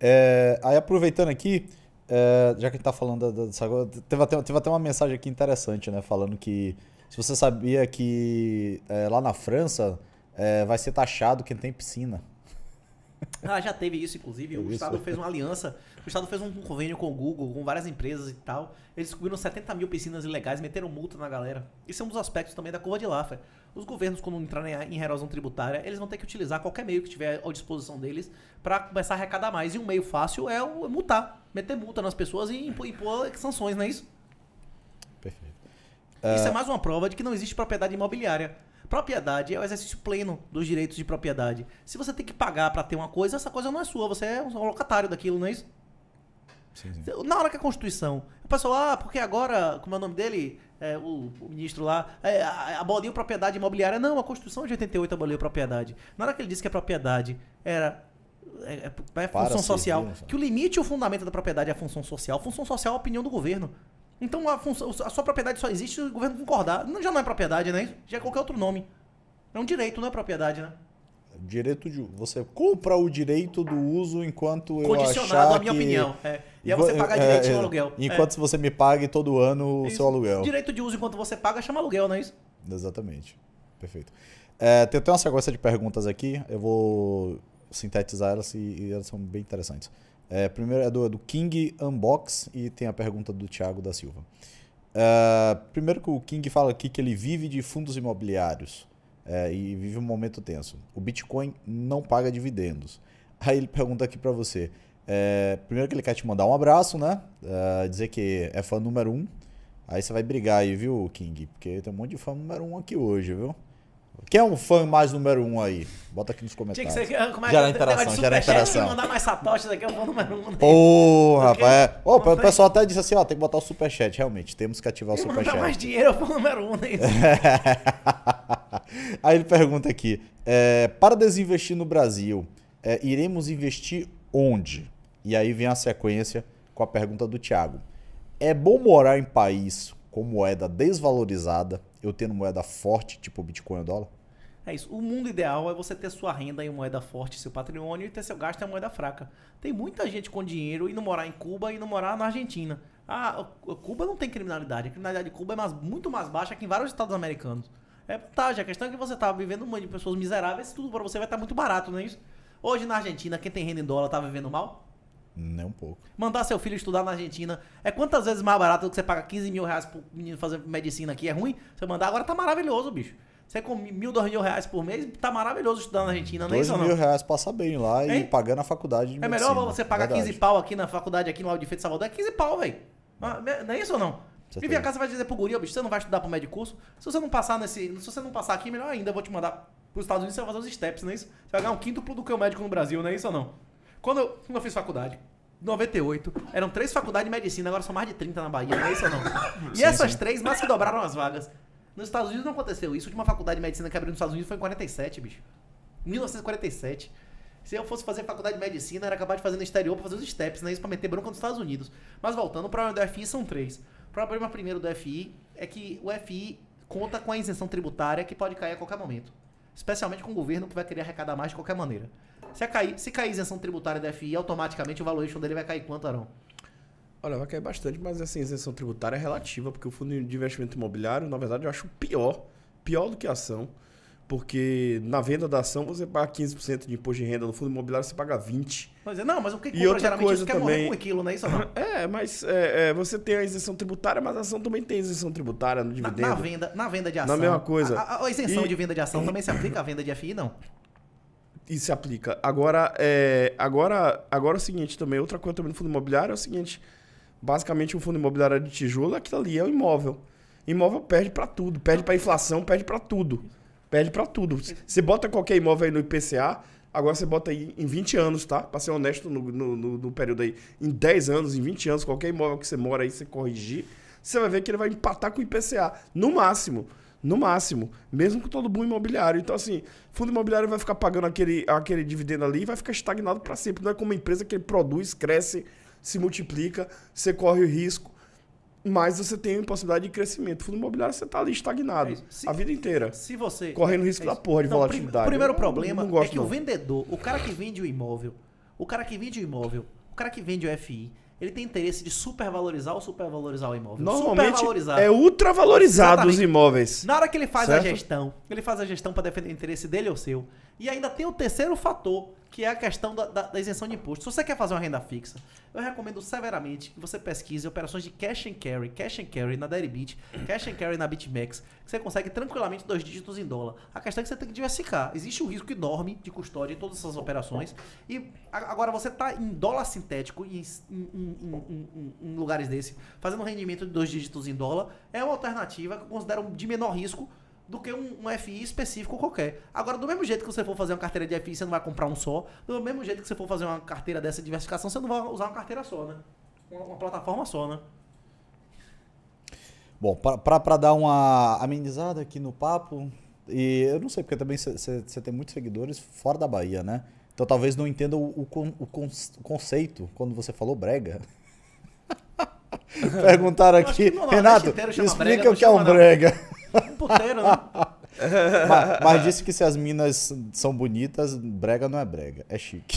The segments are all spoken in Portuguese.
Aí aproveitando aqui, já que a gente tá falando dessa coisa, teve até uma mensagem aqui interessante, né? Falando que se você sabia que lá na França vai ser taxado quem tem piscina. Ah, já teve isso, inclusive. O Isso. Estado fez uma aliança, o Estado fez um convênio com o Google, com várias empresas e tal. Eles descobriram 70 mil piscinas ilegais, meteram multa na galera. Isso é um dos aspectos também da curva de Laffer. Os governos, quando entrarem em erosão tributária, eles vão ter que utilizar qualquer meio que tiver à disposição deles para começar a arrecadar mais. E um meio fácil é multar, meter multa nas pessoas e impor sanções, não é isso? Perfeito. Isso é mais uma prova de que não existe propriedade imobiliária. Propriedade é o exercício pleno dos direitos de propriedade. Se você tem que pagar para ter uma coisa, essa coisa não é sua, você é um locatário daquilo, não é isso? Sim. Na hora que a Constituição, o pessoal, porque agora, como é o nome dele, o ministro lá, aboliu propriedade imobiliária. Não, a Constituição de 88 aboliu propriedade. Na hora que ele disse que a propriedade era função social, que o limite e o fundamento da propriedade é a função social. Função social é a opinião do governo. Então a sua propriedade só existe se o governo concordar. Já não é propriedade, né? Já é qualquer outro nome. É um direito, não é propriedade, né? Direito de você compra o direito do uso enquanto eu achar condicionado à minha opinião. E aí você paga direitinho o aluguel. Enquanto você me pague todo ano o seu aluguel. Direito de uso enquanto você paga chama aluguel, não é isso? Exatamente. Perfeito. Tem até uma sequência de perguntas aqui. Eu vou sintetizar elas e elas são bem interessantes. Primeiro é do King Unbox e tem a pergunta do Thiago da Silva. Primeiro que o King fala aqui que ele vive de fundos imobiliários. E vive um momento tenso. O Bitcoin não paga dividendos. Aí ele pergunta aqui pra você. Primeiro que ele quer te mandar um abraço, né? Dizer que é fã número 1. Aí você vai brigar aí, viu, King? Porque tem um monte de fã número 1 aqui hoje, viu? Quem é um fã mais número 1 aí? Bota aqui nos comentários. Gera interação, gera interação. mandar mais satoshis aqui, eu vou número 1. Porra, rapaz. O pessoal até disse assim, tem que botar o superchat. Realmente, temos que ativar o superchat. Mandar mais dinheiro, eu vou número 1, né? Aí ele pergunta aqui, para desinvestir no Brasil, iremos investir onde? E aí vem a sequência com a pergunta do Thiago. É bom morar em país com moeda desvalorizada, eu tendo moeda forte, tipo Bitcoin ou dólar? É isso. O mundo ideal é você ter sua renda em moeda forte, seu patrimônio, e ter seu gasto em moeda fraca. Tem muita gente com dinheiro indo morar em Cuba e indo morar na Argentina. Cuba não tem criminalidade. A criminalidade de Cuba é muito mais baixa que em vários estados americanos. É vantagem. A questão é que você tá vivendo um monte de pessoas miseráveis, tudo para você vai estar muito barato, não é isso? Hoje na Argentina, quem tem renda em dólar tá vivendo mal? Nem um pouco. Mandar seu filho estudar na Argentina é quantas vezes mais barato do que você paga 15 mil reais pro menino fazer medicina aqui? É ruim? Você mandar agora tá maravilhoso, bicho. Você com 1.000, 2.000 reais por mês, tá maravilhoso estudar na Argentina, não é isso ou não? 2.000 reais passa bem lá e pagando a faculdade de medicina. É melhor você pagar 15 pau aqui na faculdade, aqui no Audi Feito Salvador, é 15 pau, velho. Não é isso ou não? E vem cá, você vai dizer pro guri, bicho, você não vai estudar pro médio curso? Se você não passar aqui, melhor ainda, eu vou te mandar pros Estados Unidos, você vai fazer os steps, não é isso? Você vai ganhar um quíntuplo do que o médico no Brasil, não é isso ou não? Quando eu fiz faculdade, em 98, eram 3 faculdades de medicina, agora são mais de 30 na Bahia, não é isso ou não? E Sim, essas sim. 3 mais que dobraram as vagas. Nos Estados Unidos não aconteceu isso. A última faculdade de medicina que abriu nos Estados Unidos foi em 47, bicho. 1947. Se eu fosse fazer faculdade de medicina, era capaz de fazer no exterior pra fazer os steps, né? Isso pra meter bronca nos Estados Unidos. Mas voltando, o problema do FI são 3. O problema primeiro do FI é que o FI conta com a isenção tributária que pode cair a qualquer momento. Especialmente com o governo que vai querer arrecadar mais de qualquer maneira. Se cair a isenção tributária do FI, automaticamente o valuation dele vai cair quanto, Arão? Olha, vai cair bastante, mas essa isenção tributária é relativa, porque o fundo de investimento imobiliário, na verdade, eu acho pior do que a ação, porque na venda da ação você paga 15% de imposto de renda, no fundo imobiliário você paga 20%. Mas o que compra geralmente isso quer morrer com aquilo, não é isso ou não? Mas você tem a isenção tributária, mas a ação também tem isenção tributária no dividendo. Na venda de ação. Na mesma coisa. A isenção de venda de ação também se aplica à venda de FI, não? E se aplica. Agora é o seguinte também, outra coisa também no fundo imobiliário é o seguinte, basicamente um fundo imobiliário de tijolo, aquilo ali é o imóvel. Imóvel perde pra tudo, perde pra inflação, perde pra tudo. Perde pra tudo. Você bota qualquer imóvel aí no IPCA, agora você bota aí em 20 anos, tá? Pra ser honesto no período aí, em 10 anos, em 20 anos, qualquer imóvel que você mora aí, você corrigir, você vai ver que ele vai empatar com o IPCA, no máximo, mesmo com todo boom imobiliário. Então, assim, fundo imobiliário vai ficar pagando aquele dividendo ali e vai ficar estagnado para sempre. Não é como uma empresa que ele produz, cresce, se multiplica, você corre o risco, mas você tem a possibilidade de crescimento. Fundo imobiliário, você tá ali estagnado a vida inteira. Se você... Correndo risco da porra de volatilidade. O primeiro problema é que o vendedor, o cara que vende o imóvel, O cara que vende o imóvel, o cara que vende o FI, ele tem interesse de supervalorizar ou supervalorizar o imóvel? Normalmente Supervalorizar. é ultravalorizado os Exatamente. imóveis. Na hora que ele faz Certo? a gestão, ele faz a gestão para defender o interesse dele ou seu. E ainda tem o terceiro fator, que é a questão da isenção de imposto. Se você quer fazer uma renda fixa, eu recomendo severamente que você pesquise operações de cash and carry na Deribit, cash and carry na BitMEX, que você consegue tranquilamente 2 dígitos em dólar. A questão é que você tem que diversificar. Existe um risco enorme de custódia em todas essas operações. E agora você está em dólar sintético, em lugares desse, fazendo um rendimento de 2 dígitos em dólar, é uma alternativa que eu considero de menor risco do que um FI específico qualquer. Agora, do mesmo jeito que você for fazer uma carteira de FI, você não vai comprar um só. Do mesmo jeito que você for fazer uma carteira dessa diversificação, você não vai usar uma carteira só, né? Uma plataforma só, né? Bom, para dar uma amenizada aqui no papo, e eu não sei, porque também você tem muitos seguidores fora da Bahia, né? Então talvez não entenda o conceito quando você falou brega. Perguntaram aqui, Renato, explica o que é um brega. Um puteiro, né? Mas disse que se as minas são bonitas, brega não é brega, é chique.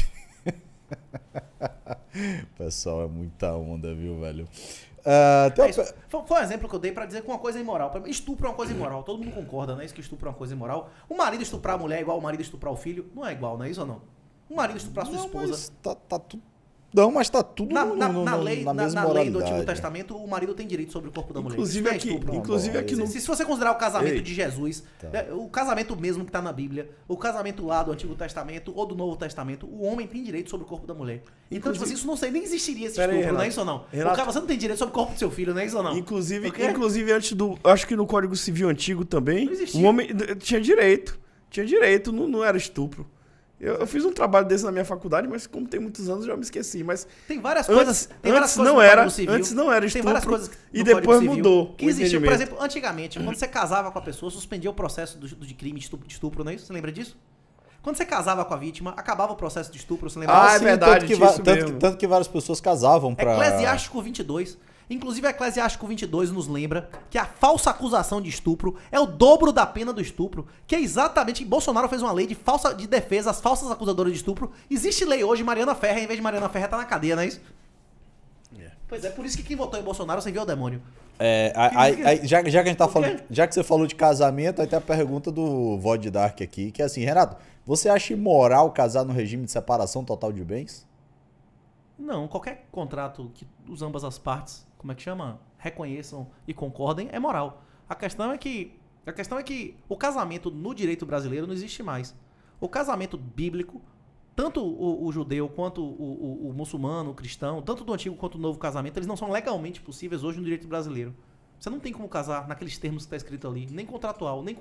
Pessoal, é muita onda, viu, velho? Foi um exemplo que eu dei pra dizer que uma coisa é imoral. Estupro é uma coisa imoral. Todo mundo concorda, né? Isso que estupro é uma coisa imoral. O marido estuprar a mulher é igual o marido estuprar o filho? Não é igual, não é isso ou não? O marido estuprar a sua esposa... Mas tá tudo... Não, mas tá tudo na lei do Antigo Testamento, o marido tem direito sobre o corpo da mulher. Inclusive aqui no... Se você considerar o casamento de Jesus, Tá. o casamento mesmo que está na Bíblia, o casamento lá do Antigo Testamento ou do Novo Testamento, o homem tem direito sobre o corpo da mulher. Então, tipo assim, isso não sei, nem existiria esse estupro, não é isso ou não? Renato, Você não tem direito sobre o corpo do seu filho, não é isso ou não? Inclusive antes do... Acho que no Código Civil Antigo também, Não existia. o homem tinha direito. Tinha direito, não era estupro. Eu fiz um trabalho desse na minha faculdade, mas como tem muitos anos, eu já me esqueci. Mas tem várias coisas. Antes não era estupro. Tem várias coisas e depois mudou. Que existiu, por exemplo, antigamente, quando você casava com a pessoa, suspendia o processo de crime de estupro, não é isso? Você lembra disso? Quando você casava com a vítima, acabava o processo de estupro, você lembra? É verdade, tanto que várias pessoas casavam pra... Eclesiástico 22. Inclusive, Eclesiástico 22 nos lembra que a falsa acusação de estupro é o dobro da pena do estupro, que é exatamente... Bolsonaro fez uma lei de defesa às falsas acusadoras de estupro. Existe lei hoje, Mariana Ferrer, em vez de Mariana Ferrer, tá na cadeia, não é isso? Pois é, por isso que quem votou em Bolsonaro serviu ao demônio. Já que a gente tá falando, já que você falou de casamento, aí tem a pergunta do Vod Dark aqui, que é assim, Renato, você acha imoral casar no regime de separação total de bens? Não, qualquer contrato que ambas as partes, como é que chama? Reconheçam e concordem, é moral. A questão é que o casamento no direito brasileiro não existe mais. O casamento bíblico, tanto o judeu quanto o muçulmano, o cristão, tanto do antigo quanto do novo casamento, eles não são legalmente possíveis hoje no direito brasileiro. Você não tem como casar naqueles termos que está escrito ali, nem contratual, nem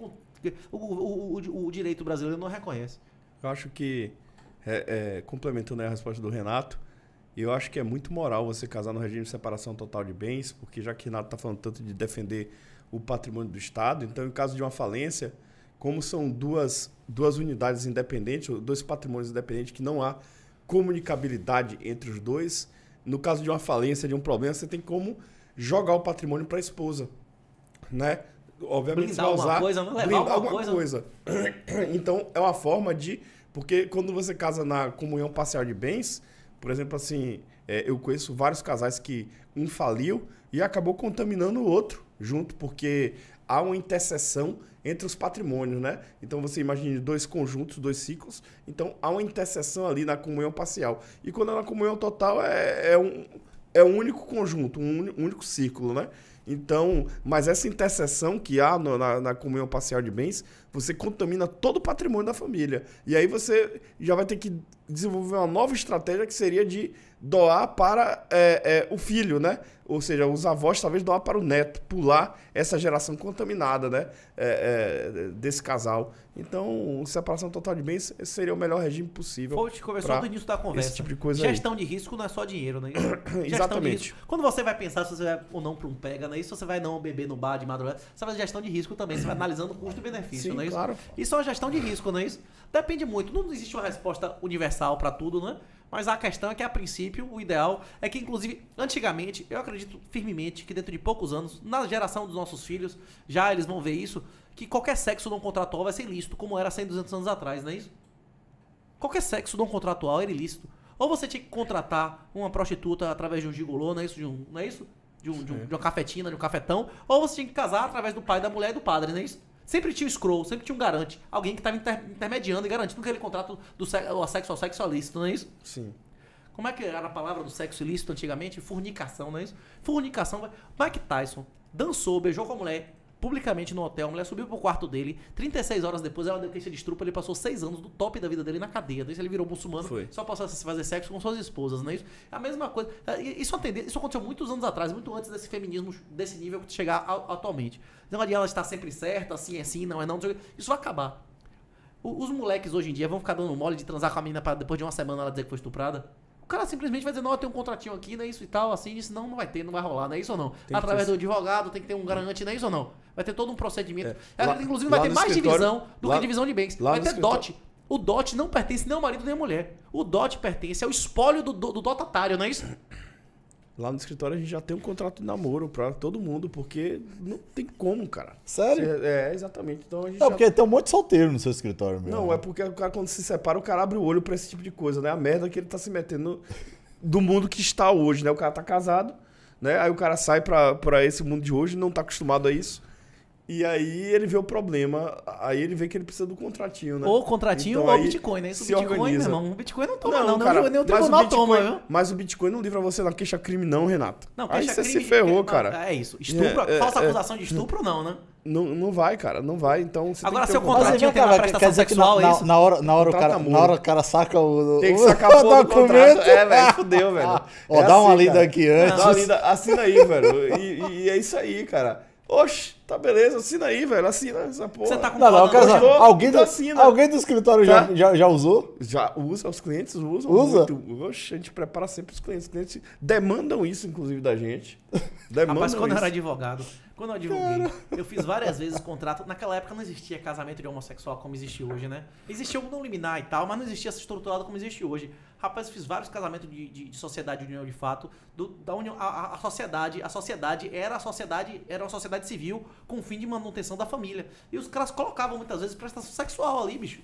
o direito brasileiro não reconhece. Eu acho que, complementando a resposta do Renato, eu acho que é muito moral você casar no regime de separação total de bens, porque já que Renato está falando tanto de defender o patrimônio do Estado, então em caso de uma falência, como são duas unidades independentes, ou dois patrimônios independentes que não há comunicabilidade entre os dois, no caso de uma falência, de um problema, você tem como jogar o patrimônio para a esposa, né? Obviamente blindar você vai usar... coisa, não levar alguma coisa. Então, é uma forma de... Porque quando você casa na comunhão parcial de bens, por exemplo, assim, eu conheço vários casais que um faliu e acabou contaminando o outro junto, porque há uma interseção entre os patrimônios, né? Então, você imagine 2 conjuntos, 2 ciclos. Então, há uma interseção ali na comunhão parcial. E quando é na comunhão total, é um único conjunto, um único ciclo, né? Então, mas essa interseção que há na comunhão parcial de bens, você contamina todo o patrimônio da família. E aí você já vai ter que desenvolver uma nova estratégia que seria de doar para o filho, né? Ou seja, os avós talvez doar para o neto, pular essa geração contaminada, né? Desse casal. Então, separação total de bens seria o melhor regime possível. Foi o que conversou no início da conversa. Esse tipo de coisa Gestão de risco não é só dinheiro, né? Exatamente. Quando você vai pensar se você vai ou não para um pega, né? Se você vai não beber no bar de madrugada, você vai fazer gestão de risco também. Você vai analisando custo e benefício, Sim, não é isso? Claro. Isso é uma gestão de risco, não é isso? Depende muito. Não existe uma resposta universal para tudo, né? Mas a questão é que, a princípio, o ideal é que, inclusive, antigamente, eu acredito firmemente que dentro de poucos anos, na geração dos nossos filhos, já eles vão ver isso, que qualquer sexo não contratual vai ser ilícito, como era 100, 200 anos atrás, não é isso? Qualquer sexo não contratual era ilícito. Ou você tinha que contratar uma prostituta através de um gigolô, não é isso? Não é isso? De uma cafetina, de um cafetão. Ou você tinha que casar através do pai, da mulher e do padre, não é isso? Sempre tinha um scroll, sempre tinha um garante. Alguém que estava intermediando e garantindo aquele contrato do sexo ao sexo ilícito, não é isso? Sim. Como é que era a palavra do sexo ilícito antigamente? Fornicação, não é isso? Fornicação. Mike Tyson dançou, beijou com a mulher publicamente no hotel. A mulher subiu pro quarto dele. 36 horas depois, ela deu queixa de estupro. Ele passou 6 anos do top da vida dele na cadeia. Daí ele virou muçulmano. Foi. Só passou a se fazer sexo com suas esposas, não é isso? A mesma coisa. Isso aconteceu muitos anos atrás, muito antes desse feminismo, desse nível que chegar atualmente. Não adianta ela estar sempre certa, assim é assim, não é não. Isso vai acabar. Os moleques hoje em dia vão ficar dando mole de transar com a menina pra depois de uma semana ela dizer que foi estuprada. O cara simplesmente vai dizer, não, eu tenho um contratinho aqui, não é isso e tal, assim, isso não vai ter, não vai rolar, não é isso ou não? Através do advogado tem que ter um garante, não é isso ou não? Vai ter todo um procedimento. Inclusive vai ter mais divisão do que divisão de bens. Vai ter dote. O dote não pertence nem ao marido nem à mulher. O dote pertence ao espólio do dotatário, não é isso? Lá no escritório a gente já tem um contrato de namoro pra todo mundo, porque não tem como, cara. Sério? Exatamente. Então a gente porque tem um monte de solteiro no seu escritório mesmo. Não, é porque o cara, quando se separa, o cara abre o olho pra esse tipo de coisa, né? A merda que ele tá se metendo do mundo que está hoje, né? O cara tá casado, né? Aí o cara sai pra esse mundo de hoje, não tá acostumado a isso. E aí ele vê o problema, aí ele vê que ele precisa do contratinho, né? Ou contratinho então, ou Bitcoin, né? Isso o Bitcoin, organiza. meu irmão. O Bitcoin não toma, não. Cara, Nem o tribunal toma, viu? Mas o Bitcoin não livra você da queixa-crime, não, Renato. Não, aí você queixa-crime... se ferrou, cara. É isso. Estupro, falsa acusação de estupro, não, né? Não vai, cara. Não vai. Então você agora, tem que seu contratinho tem uma prestação sexual, é isso? Na hora o cara saca o tem que sacar a porra do contrato. Velho, fudeu, velho. Ó, dá uma lida aqui antes. Dá uma lida, assina aí, velho. E é isso aí, cara. Oxe, tá beleza, assina aí, velho. Assina essa porra. Você tá com alguém do escritório já usou? Já usa, os clientes usam. Usa? Muito. Oxe, a gente prepara sempre os clientes. Os clientes demandam isso, inclusive, da gente. Rapaz, quando eu era advogado, quando eu advoguei, eu fiz várias vezes contrato. Naquela época não existia casamento de homossexual como existe hoje, né? Existia um não liminar e tal, mas não existia essa estruturada como existe hoje. Rapaz, eu fiz vários casamentos de sociedade de união de fato. Da união, a sociedade era uma sociedade civil com fim de manutenção da família. E os caras colocavam muitas vezes prestação sexual ali, bicho.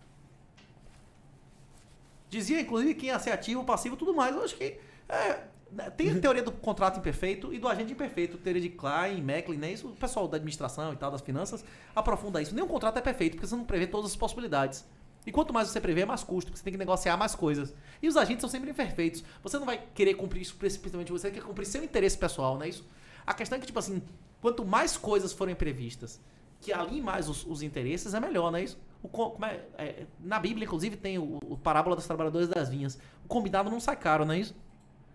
Dizia, inclusive, quem ia ser ativo, passivo e tudo mais. Eu acho que... tem a teoria do contrato imperfeito e do agente imperfeito. Teoria de Klein, Macklin, né? Isso, o pessoal da administração e tal, das finanças, aprofunda isso. Nenhum contrato é perfeito, porque você não prevê todas as possibilidades. E quanto mais você prevê, mais custo, porque você tem que negociar mais coisas. E os agentes são sempre imperfeitos. Você não vai querer cumprir isso precipitadamente, você quer cumprir seu interesse pessoal, não é isso? A questão é que, tipo assim, quanto mais coisas forem previstas, que alinhem mais os interesses, é melhor, não é isso? Na Bíblia, inclusive, tem o parábola dos trabalhadores das vinhas. O combinado não sai caro, não é isso?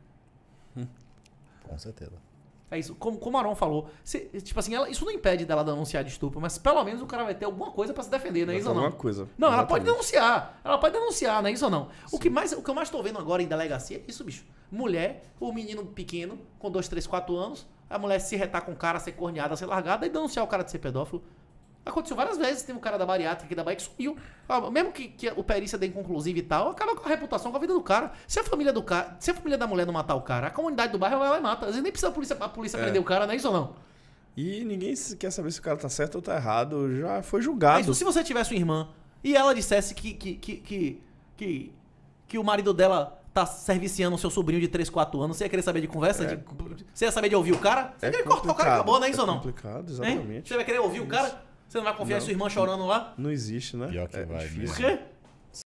Com certeza. É isso, como o Aron falou. Tipo assim, isso não impede dela denunciar de estupro, mas pelo menos o cara vai ter alguma coisa pra se defender, não é isso ou não? Alguma coisa. Não, ela pode denunciar. Não é isso ou não? O que eu mais tô vendo agora em delegacia é isso, bicho. Mulher, o menino pequeno, com 2, 3, 4 anos, a mulher se retar com o cara, ser corneada, ser largada e denunciar o cara de ser pedófilo. Aconteceu várias vezes, tem um cara da bariátrica aqui da Bahia que sumiu. Mesmo que o perícia dê inconclusiva e tal, acaba com a reputação, com a vida do cara. Se a família da mulher não matar o cara, a comunidade do bairro vai lá e mata. Às vezes nem precisa a polícia prender o cara, não é isso ou não? E ninguém quer saber se o cara tá certo ou tá errado, já foi julgado. Isso, se você tivesse uma irmã e ela dissesse que o marido dela tá serviciando o seu sobrinho de 3, 4 anos, você ia querer saber de conversa? Você ia saber de ouvir o cara? Você ia querer cortar o cara e acabou, não é isso ou não? É complicado, exatamente. Você vai querer ouvir o cara? Você não vai confiar em sua irmã chorando lá? Não existe, né? Pior que vai difícil. Por quê?